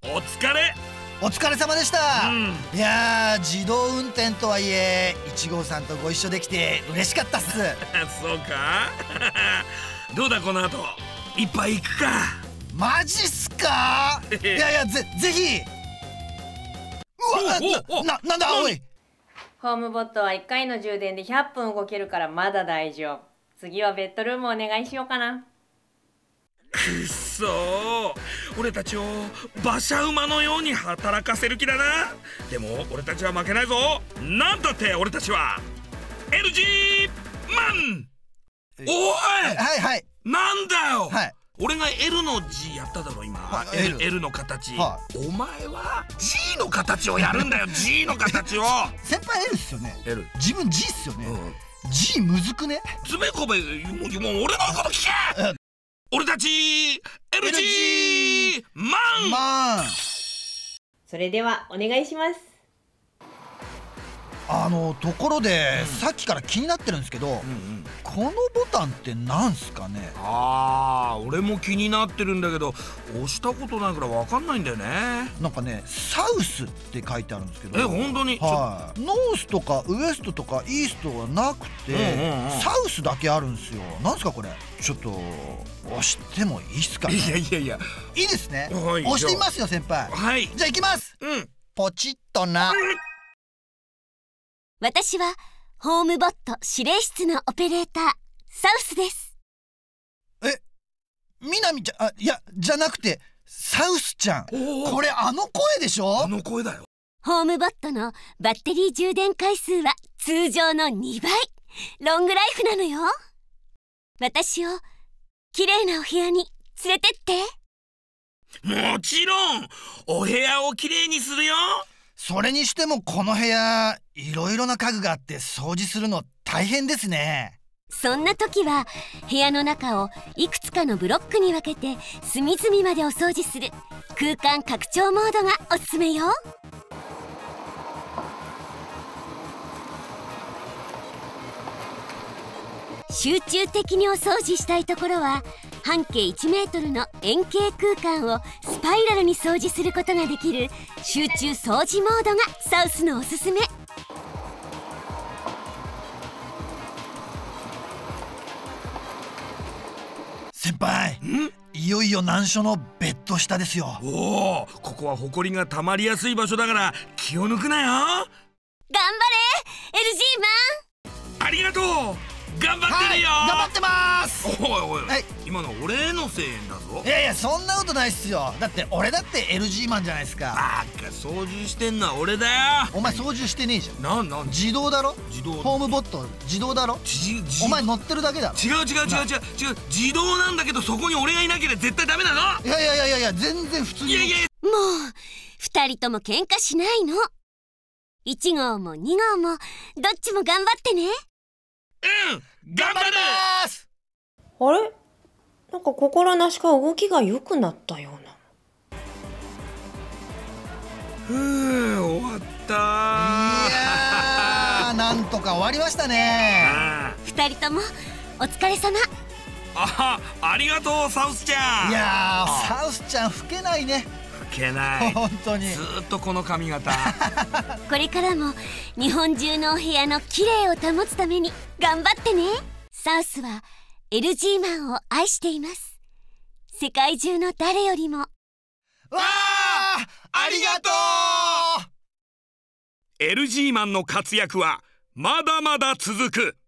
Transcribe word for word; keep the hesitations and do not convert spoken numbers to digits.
お疲れ。 お疲れ様でした、 うん、 いやー、自動運転とはいえいち号さんとご一緒できて嬉しかったっすそうかどうだこの後一杯行くか。 マジっすかいやいや、ぜぜひ。うわ、な、な、なんだおい。 ホームボットはいっかいの充電でひゃっぷん動けるからまだ大丈夫。次はベッドルームお願いしようかな。 くっそー、俺たちを馬車馬のように働かせる気だな。でも俺たちは負けないぞ。なんだって俺たちは エルジー マン。おい、 はいはい、 なんだよ、 はい、 俺が L の字やっただろ今、はい、L, L の形、はい、お前は G の形をやるんだよG の形を先輩 L っすよね。 L、 自分 G っすよね、うん、G むずくね。 つべこべ、もう俺のこと聞け、うん、俺たち エルジー マンマン。 それではお願いします。 あのところで、うん、さっきから気になってるんですけど、うんうん、このボタンってなんすかね。 あー、俺も気になってるんだけど押したことないから分かんないんだよね。 なんかね、サウスって書いてあるんですけど。 え、本当に？ はい、ノースとかウエストとかイーストはなくて、うんうんうん、サウスだけあるんですよ。なんすかこれ。ちょっと押してもいいっすかね。 いやいやいや、 いいですね、 はい、 押してみますよ先輩。 はい、 じゃあ行きます。 うん、 ポチッとな。 私はホームボット指令室のオペレーターサウスです。 え、みなみちゃん、あ、いや、じゃなくてサウスちゃん。これあの声でしょ。 あの声だよ。 ホームボットのバッテリー充電回数は通常のにばい、ロングライフなのよ。私を綺麗なお部屋に連れてって。 もちろんお部屋をきれいにするよ。 それにしてもこの部屋いろいろな家具があって掃除するの大変ですね。 そんな時は部屋の中をいくつかのブロックに分けて隅々までお掃除する空間拡張モードがおすすめよ。集中的にお掃除したいところは半径いちメートルの円形空間をスパイラルに掃除することができる集中掃除モードがサウスのおすすめ。 先輩、いよいよ難所のベッド下ですよ。 おお、ここはホコリが溜まりやすい場所だから気を抜くなよ。頑張れエルジー マン。 ありがとう。頑張ってるよ、 はい、頑張ってます。 おいおい、 はい、 今の俺の声援だぞ。 いやいや、そんなことないっすよ。だって俺だって エルジー マンじゃないですか。 バカ、操縦してんのは俺だよ。 お前操縦してねえじゃん。 なんなん自動だろ。 自動。 ホームボット自動だろ。お前乗ってるだけだろ。 違う違う違う違う違う、自動なんだけどそこに俺がいなければ絶対ダメなの。 いやいやいやいやいや、全然普通に。 いやいや、 もう二人とも喧嘩しないの。いち号もに号もどっちも頑張ってね。 うん、頑張る。 あれ、なんか心なしか動きが良くなったような。 ふう、終わった。いやー、なんとか終わりましたね。 二人ともお疲れ様。 あ、ありがとうサウスちゃん。 いやー、サウスちゃん老けないね。 老けない。 本当にずっとこの髪型これからも日本中のお部屋の綺麗を保つために頑張ってね。サウスは エルジー マンを愛しています。世界中の誰よりも。わー、ありがとう。 エルジー マンの活躍はまだまだ続く。